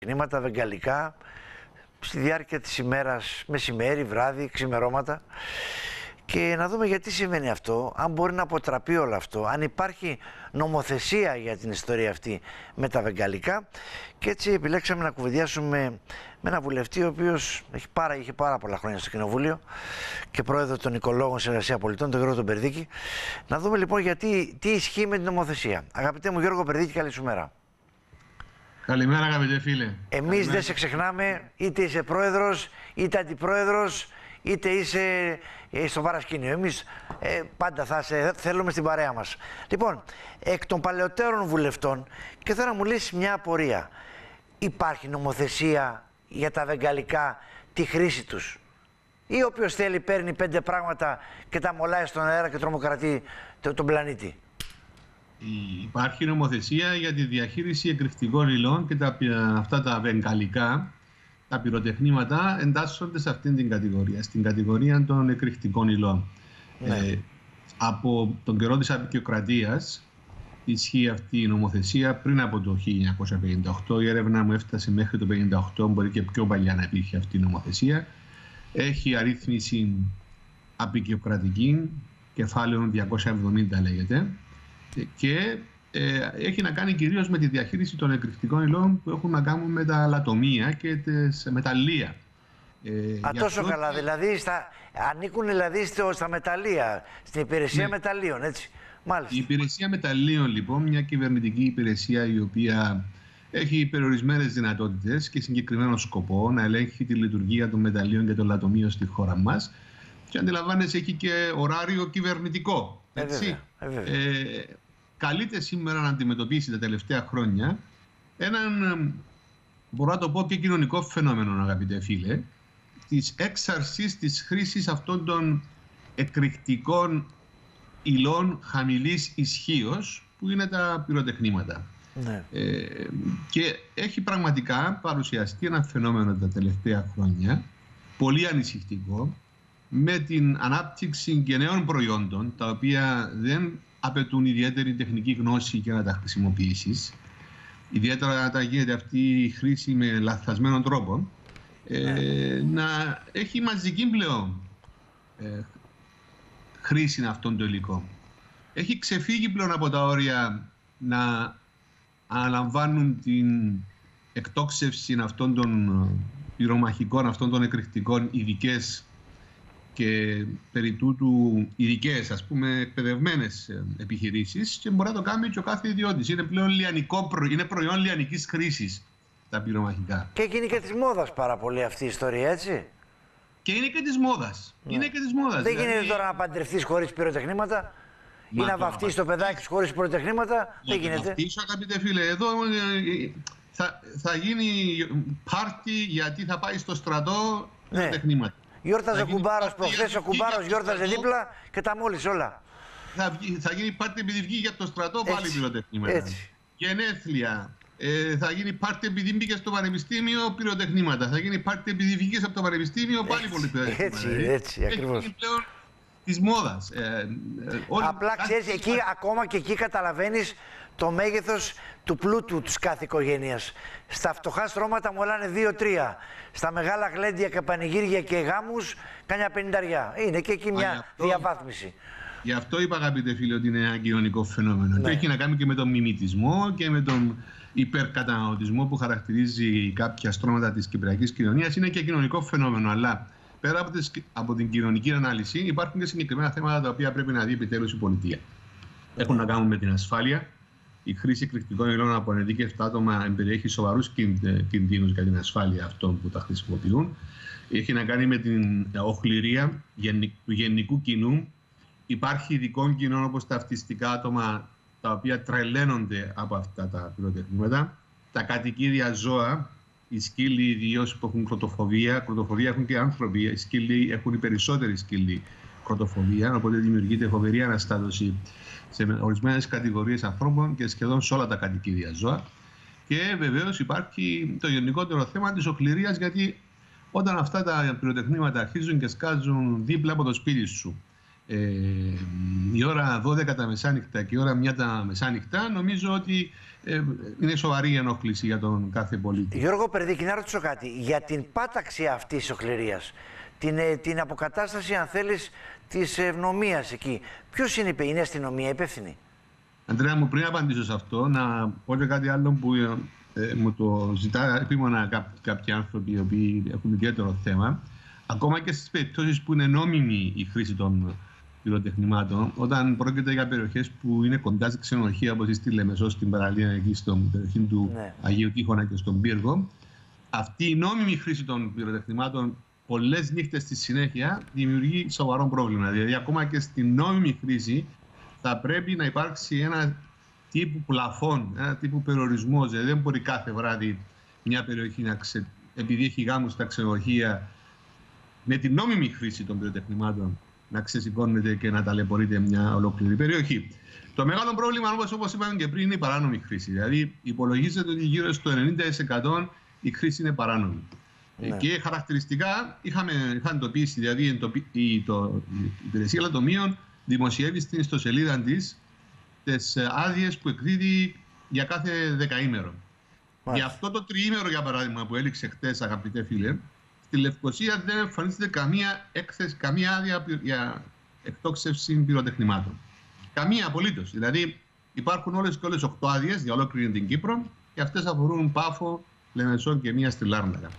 πυροτεχνήματα, βεγγαλικά, στη διάρκεια της ημέρας, μεσημέρι, βράδυ, ξημερώματα. Και να δούμε γιατί συμβαίνει αυτό, αν μπορεί να αποτραπεί όλο αυτό, αν υπάρχει νομοθεσία για την ιστορία αυτή με τα βεγγαλικά. Και έτσι επιλέξαμε να κουβεντιάσουμε με έναν βουλευτή, ο οποίος είχε πάρα πολλά χρόνια στο Κοινοβούλιο και πρόεδρο των Οικολόγων Συνεργασία Πολιτών, τον Γιώργο τον Περδίκη. Να δούμε λοιπόν γιατί, τι ισχύει με την νομοθεσία. Αγαπητέ μου Γιώργο Περδίκη, καλή σου μέρα. Καλημέρα, αγαπητέ φίλε. Εμείς δεν σε ξεχνάμε, είτε είσαι πρόεδρος, είτε αντιπρόεδρος, είτε είσαι στο παρασκήνιο. Εμείς πάντα θα σε θέλουμε στην παρέα μας. Λοιπόν, εκ των παλαιότερων βουλευτών, και θέλω να μου λύσεις μια απορία. Υπάρχει νομοθεσία για τα βεγγαλικά, τη χρήση τους? Ή όποιος θέλει παίρνει 5 πράγματα και τα μολάει στον αέρα και τρομοκρατεί τον πλανήτη? Υπάρχει νομοθεσία για τη διαχείριση εκρηκτικών υλών και αυτά τα βεγγαλικά, τα πυροτεχνήματα, εντάσσονται σε αυτήν την κατηγορία, στην κατηγορία των εκρηκτικών υλών. Ναι. Από τον καιρό της απεικιοκρατίας ισχύει αυτή η νομοθεσία πριν από το 1958. Η έρευνα μου έφτασε μέχρι το 1958, μπορεί και πιο παλιά να υπήρχε αυτή η νομοθεσία. Έχει αρρύθμιση απεικιοκρατική, κεφάλαιο 270 λέγεται, και έχει να κάνει κυρίως με τη διαχείριση των εκρηκτικών υλών που έχουν να κάνουν με τα λατομεία και τις μεταλλεία. Τόσο καλά, δηλαδή ανήκουν δηλαδή στα μεταλλεία, στην υπηρεσία μεταλλείων, έτσι. Μάλιστα. Η υπηρεσία μεταλλείων, λοιπόν, μια κυβερνητική υπηρεσία η οποία έχει περιορισμένες δυνατότητες και συγκεκριμένο σκοπό να ελέγχει τη λειτουργία των μεταλλείων και των λατομείων στη χώρα μας. Και αντιλαμβάνεσαι, έχει και ωράριο κυβερνητικό. Έτσι. Καλείται σήμερα να αντιμετωπίσει τα τελευταία χρόνια έναν, μπορώ να το πω, και κοινωνικό φαινόμενο, αγαπητέ φίλε, της έξαρσης της χρήσης αυτών των εκρηκτικών υλών χαμηλής ισχύως που είναι τα πυροτεχνήματα. Ναι. Και έχει πραγματικά παρουσιαστεί ένα φαινόμενο τα τελευταία χρόνια πολύ ανησυχητικό, με την ανάπτυξη και νέων προϊόντων τα οποία δεν απαιτούν ιδιαίτερη τεχνική γνώση για να τα χρησιμοποιήσεις, ιδιαίτερα όταν γίνεται αυτή η χρήση με λαθασμένων τρόπων, να έχει μαζική πλέον χρήση αυτών των υλικών. Έχει ξεφύγει πλέον από τα όρια να αναλαμβάνουν την εκτόξευση αυτών των πυρομαχικών, αυτών των εκρηκτικών, ειδικές και περί τούτου ειδικές, ας πούμε, εκπαιδευμένες επιχειρήσεις, και μπορεί να το κάνει και ο κάθε ιδιώτης. Είναι πλέον είναι προϊόν λιανικής χρήσης τα πυρομαχικά. Και είναι και της μόδας πάρα πολύ αυτή η ιστορία, έτσι. Και είναι και της μόδας. Ναι. Είναι και της μόδας. Δεν γίνεται τώρα να παντρευτείς χωρίς πυροτεχνήματα ή να βαφτείς το παιδάκι σου χωρίς πυροτεχνήματα. Δεν γίνεται. Βαφτίσω, αγαπητέ φίλε, εδώ θα γίνει πάρτι γιατί θα πάει στο στρατό πυροτεχνήματα. Γιόρταζε ο κουμπάρος προχθές, ο κουμπάρος γιόρταζε δίπλα και τα μόλις όλα. Θα γίνει πάρτι επειδή βγήκε από το στρατό, πάλι πυροτεχνήματα. Γενέθλια. Θα γίνει πάρτι επειδή μπήκε στο πανεπιστήμιο, πυροτεχνήματα. Θα γίνει πάρτι επειδή βγήκε από το πανεπιστήμιο, πάλι πολύ πυροτεχνήματα. Έτσι, ακριβώς. Είναι πλέον της μόδας. Απλά ξέρεις, ακόμα και εκεί καταλαβαίνεις το μέγεθος του πλούτου της κάθε οικογένειας. Στα φτωχά στρώματα μολάνε 2-3. Στα μεγάλα γλέντια και πανηγύρια και γάμους κάμια 50. Είναι και εκεί μια διαβάθμιση. Γι' αυτό είπα, αγαπητέ φίλε, ότι είναι ένα κοινωνικό φαινόμενο. Ναι. Και έχει να κάνει και με τον μιμητισμό και με τον υπερκαταναλωτισμό που χαρακτηρίζει κάποια στρώματα της κυπριακής κοινωνίας. Είναι και κοινωνικό φαινόμενο. Αλλά πέρα από την κοινωνική ανάλυση, υπάρχουν και συγκεκριμένα θέματα τα οποία πρέπει να δει επιτέλους η πολιτεία. Έχουν να κάνουν με την ασφάλεια. Η χρήση εκρηκτικών υλών από ανειδίκευτα άτομα εμπεριέχει σοβαρούς κινδύνους για την ασφάλεια αυτών που τα χρησιμοποιούν. Έχει να κάνει με την οχληρία του γενικού κοινού. Υπάρχει ειδικών κοινών όπως τα αυτιστικά άτομα, τα οποία τρελαίνονται από αυτά τα πυροτεχνήματα. Τα κατοικίδια ζώα, οι σκύλοι ιδίως που έχουν κροτοφοβία έχουν και άνθρωποι. Οι σκύλοι έχουν οι περισσότεροι σκύλοι κροτοφοβία, οπότε δημιουργείται φοβερή αναστάτωση σε ορισμένες κατηγορίες ανθρώπων και σχεδόν σε όλα τα κατοικίδια ζώα. Και βεβαίως υπάρχει το γενικότερο θέμα της οχληρίας, γιατί όταν αυτά τα πυροτεχνήματα αρχίζουν και σκάζουν δίπλα από το σπίτι σου, η ώρα 12 τα μεσάνυχτα και η ώρα 1 τα μεσάνυχτα, νομίζω ότι είναι σοβαρή η ενόχληση για τον κάθε πολίτη. Γιώργο Περδίκη, να ρωτήσω κάτι. Για την πάταξη αυτής της οχληρίας, την αποκατάσταση, αν θέλεις, της ευνομίας εκεί, ποιος είναι η αστυνομία υπεύθυνη? Αντρέα μου, πριν απαντήσω σε αυτό, να πω και κάτι άλλο που μου το ζητά επίμονα κάποιοι άνθρωποι οι οποίοι έχουν ιδιαίτερο θέμα. Ακόμα και στις περιπτώσεις που είναι νόμιμη η χρήση των πυροτεχνημάτων, όταν πρόκειται για περιοχές που είναι κοντά σε ξενοδοχεία, όπως στη Λεμεσό, στην παραλία, εκεί στην περιοχή του Αγίου Τείχονα και στον Πύργο, αυτή η νόμιμη χρήση των πυροτεχνημάτων πολλές νύχτες στη συνέχεια δημιουργεί σοβαρό πρόβλημα. Δηλαδή, ακόμα και στην νόμιμη χρήση θα πρέπει να υπάρξει ένα τύπου πλαφών, ένα τύπου περιορισμός. Δηλαδή, δεν μπορεί κάθε βράδυ μια περιοχή επειδή έχει γάμους στα ξενοδοχεία, με την νόμιμη χρήση των πυροτεχνημάτων να ξεσηκώνεται και να ταλαιπωρείται μια ολόκληρη περιοχή. Το μεγάλο πρόβλημα, όπως είπαμε και πριν, είναι η παράνομη χρήση. Δηλαδή, υπολογίζεται ότι γύρω στο 90% η χρήση είναι παράνομη. Ναι. Και χαρακτηριστικά είχαν εντοπίσει, δηλαδή η Υπηρεσία Λατομείων δημοσιεύει στην ιστοσελίδα της τις άδειες που εκδίδει για κάθε δεκαήμερο. Για αυτό το τριήμερο, για παράδειγμα, που έληξε χτες, αγαπητέ φίλε, στη Λευκοσία δεν εμφανίζεται καμία άδεια για εκτόξευση πυροτεχνημάτων. Καμία απολύτως. Δηλαδή υπάρχουν όλες και όλες 8 άδειες για ολόκληρη την Κύπρο και αυτές αφορούν Πάφο, Λεμεσό και μία στη Λάρνακα.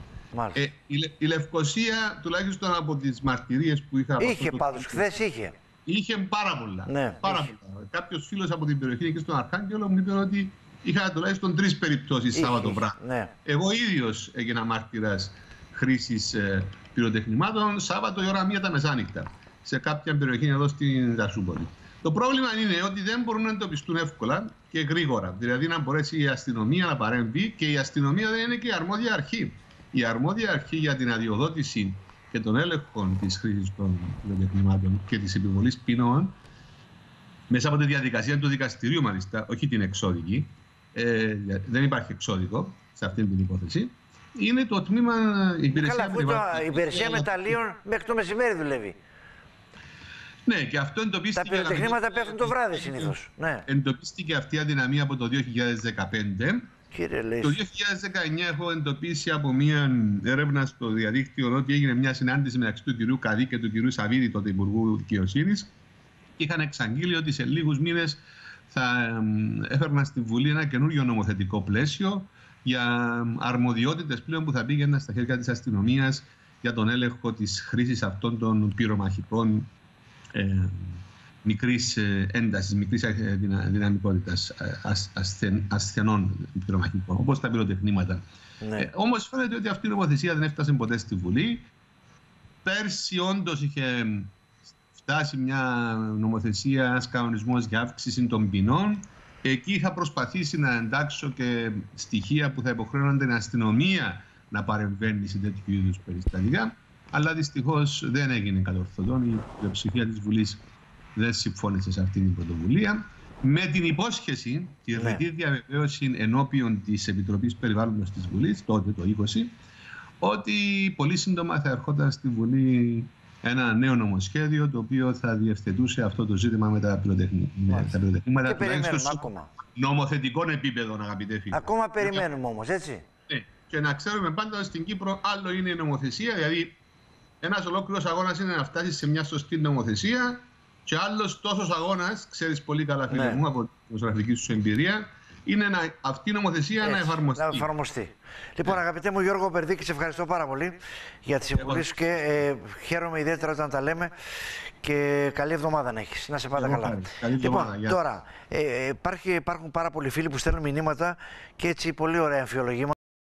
Η Λευκοσία, τουλάχιστον από τις μαρτυρίες που είχα... Είχε πάντως, χθες είχε. Είχε πάρα πολλά. Ναι, πάρα πολλά. Κάποιος φίλος από την περιοχή εκεί στον Αρχάγγελο μου είπε ότι είχα τουλάχιστον 3 περιπτώσεις Σάββατο βράδυ. Ναι. Εγώ ίδιος έγινα μάρτυρας χρήσης πυροτεχνημάτων Σάββατο η ώρα 1 τα μεσάνυχτα σε κάποια περιοχή εδώ στην Δασούπολη. Το πρόβλημα είναι ότι δεν μπορούν να εντοπιστούν εύκολα και γρήγορα. Δηλαδή να μπορέσει η αστυνομία να παρέμβει, και η αστυνομία δεν είναι και η αρμόδια αρχή. Η αρμόδια αρχή για την αδειοδότηση και τον έλεγχο της χρήσης των πυροτεχνημάτων και της επιβολής ποινών, μέσα από τη διαδικασία του δικαστηρίου μάλιστα, όχι την εξώδικη, δεν υπάρχει εξώδικο σε αυτή την υπόθεση, είναι το τμήμα υπηρεσία. Καλά, η υπηρεσία μεταλλίων μέχρι το μεσημέρι δουλεύει. Ναι, και αυτό εντοπίστηκε. Τα πυροτεχνήματα πέφτουν το βράδυ συνήθως. Ναι. Εντοπίστηκε αυτή η αδυναμία από το 2015. Το 2019 έχω εντοπίσει από μια έρευνα στο διαδίκτυο ότι έγινε μια συνάντηση μεταξύ του κυρίου Καδί και του κυρίου Σαββίδη, τότε Υπουργού Δικαιοσύνης. Είχαν εξαγγείλει ότι σε λίγους μήνες θα έφερναν στη Βουλή ένα καινούριο νομοθετικό πλαίσιο για αρμοδιότητες πλέον που θα πήγαιναν στα χέρια της αστυνομίας για τον έλεγχο της χρήσης αυτών των πυρομαχικών μικρής έντασης, μικρής δυναμικότητας ασθενών πυρομαχικών, όπως τα πυροτεχνήματα. Ναι. Όμως φαίνεται ότι αυτή η νομοθεσία δεν έφτασε ποτέ στη Βουλή. Πέρσι όντως είχε φτάσει μια νομοθεσία, ένας κανονισμός για αύξηση των ποινών. Εκεί είχα προσπαθήσει να εντάξω και στοιχεία που θα υποχρέωναν την αστυνομία να παρεμβαίνει σε τέτοιου είδους περιστατικά. Αλλά δυστυχώς δεν έγινε κατορθωτόν. Η πλειοψηφία της Βουλής δεν συμφώνησε σε αυτή την πρωτοβουλία. Με την υπόσχεση, τη ρητή διαβεβαίωση ενώπιον της Επιτροπής Περιβάλλοντος της Βουλής, τότε το 20, ότι πολύ σύντομα θα ερχόταν στη Βουλή ένα νέο νομοσχέδιο το οποίο θα διευθετούσε αυτό το ζήτημα με τα πυροτεχνήματα. Τουλάχιστον σε νομοθετικών επίπεδων, αγαπητέ φίλοι. Ακόμα περιμένουμε όμως, έτσι. Ναι. Και να ξέρουμε πάντα στην Κύπρο άλλο είναι η νομοθεσία, δηλαδή ένας ολόκληρος αγώνας είναι να φτάσει σε μια σωστή νομοθεσία, και άλλος τόσος αγώνας, ξέρεις πολύ καλά φίλε μου από την ζωγραφική σου εμπειρία, είναι αυτή η νομοθεσία να εφαρμοστεί. Λοιπόν, αγαπητέ μου Γιώργο Περδίκη, σε ευχαριστώ πάρα πολύ για τις συμβουλές σου και χαίρομαι ιδιαίτερα όταν τα λέμε, και καλή εβδομάδα να έχεις. Να σε πάντα καλά. Λοιπόν, τώρα υπάρχουν πάρα πολλοί φίλοι που στέλνουν μηνύματα και έτσι πολύ ωραία εμφιολογήματα.